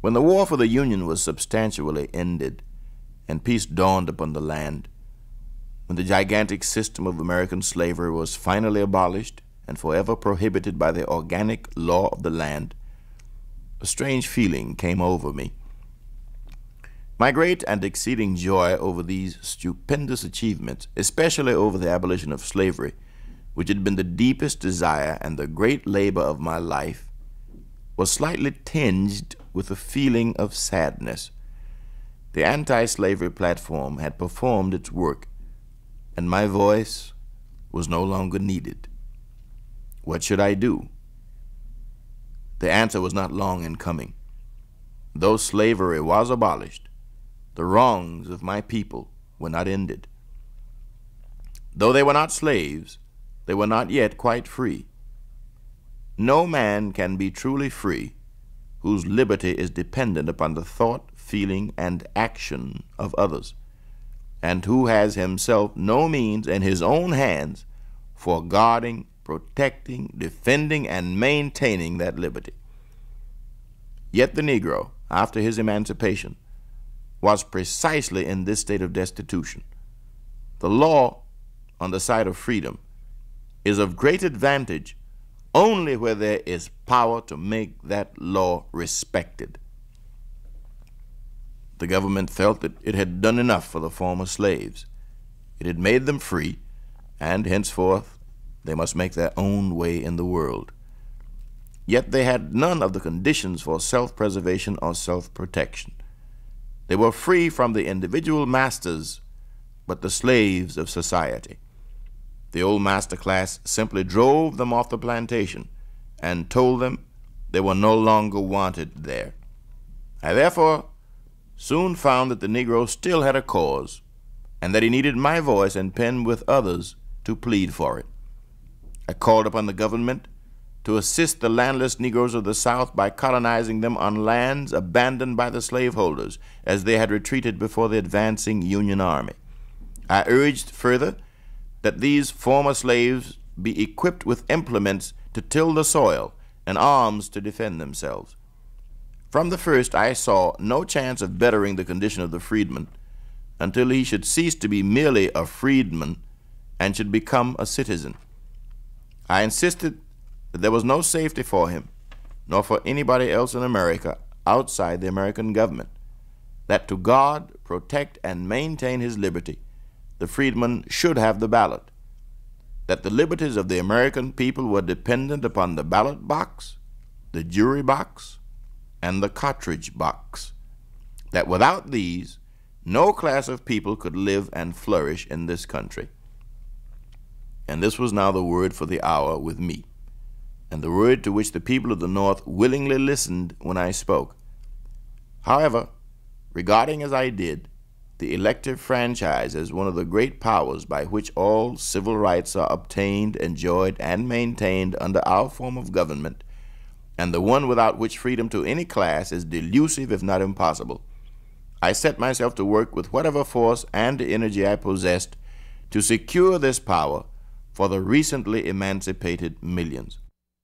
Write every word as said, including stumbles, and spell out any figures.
When the war for the Union was substantially ended and peace dawned upon the land, when the gigantic system of American slavery was finally abolished and forever prohibited by the organic law of the land, a strange feeling came over me. My great and exceeding joy over these stupendous achievements, especially over the abolition of slavery, which had been the deepest desire and the great labor of my life, was slightly tinged with a feeling of sadness. The anti-slavery platform had performed its work, and my voice was no longer needed. What should I do? The answer was not long in coming. Though slavery was abolished, the wrongs of my people were not ended. Though they were not slaves, they were not yet quite free. No man can be truly free whose liberty is dependent upon the thought, feeling, and action of others, and who has himself no means in his own hands for guarding, protecting, defending, and maintaining that liberty. Yet the Negro, after his emancipation, was precisely in this state of destitution. The law on the side of freedom is of great advantage only where there is power to make that law respected. The government felt that it had done enough for the former slaves. It had made them free, and henceforth they must make their own way in the world. Yet they had none of the conditions for self-preservation or self-protection. They were free from the individual masters, but the slaves of society. The old master class simply drove them off the plantation and told them they were no longer wanted there. I therefore soon found that the Negro still had a cause, and that he needed my voice and pen with others to plead for it. I called upon the government to assist the landless Negroes of the South by colonizing them on lands abandoned by the slaveholders as they had retreated before the advancing Union Army. I urged further that these former slaves be equipped with implements to till the soil and arms to defend themselves. From the first, I saw no chance of bettering the condition of the freedman until he should cease to be merely a freedman and should become a citizen. I insisted that there was no safety for him, nor for anybody else in America outside the American government, that to guard, protect, and maintain his liberty, the freedman should have the ballot, that the liberties of the American people were dependent upon the ballot box, the jury box, and the cartridge box, that without these, no class of people could live and flourish in this country. And this was now the word for the hour with me, and the word to which the people of the North willingly listened when I spoke. However, regarding as I did the elective franchise as one of the great powers by which all civil rights are obtained, enjoyed, and maintained under our form of government, and the one without which freedom to any class is delusive if not impossible, I set myself to work with whatever force and energy I possessed to secure this power for the recently emancipated millions.